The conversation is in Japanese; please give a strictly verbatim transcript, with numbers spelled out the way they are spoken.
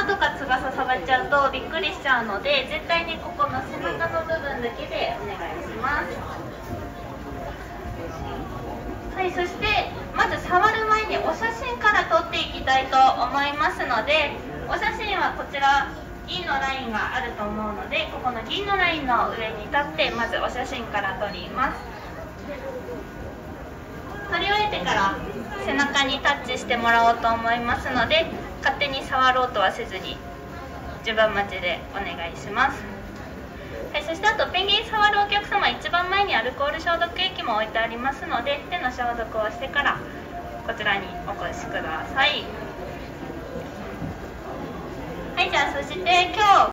頭とか翼触っちゃうとびっくりしちゃうので、絶対にここの背中の部分だけでお願いします。はい、そしてまず触る前にお写真から撮っていきたいと思いますので、お写真はこちら銀のラインがあると思うので、ここの銀のラインの上に立ってまずお写真から撮ります。撮り終えてから背中にタッチしてもらおうと思いますので、勝手に触ろうとはせずに順番待ちでお願いします。はい、そしてあとペンギン触るお客様、一番前にアルコール消毒液も置いてありますので、手の消毒をしてからこちらにお越しください。はい、じゃあそして今日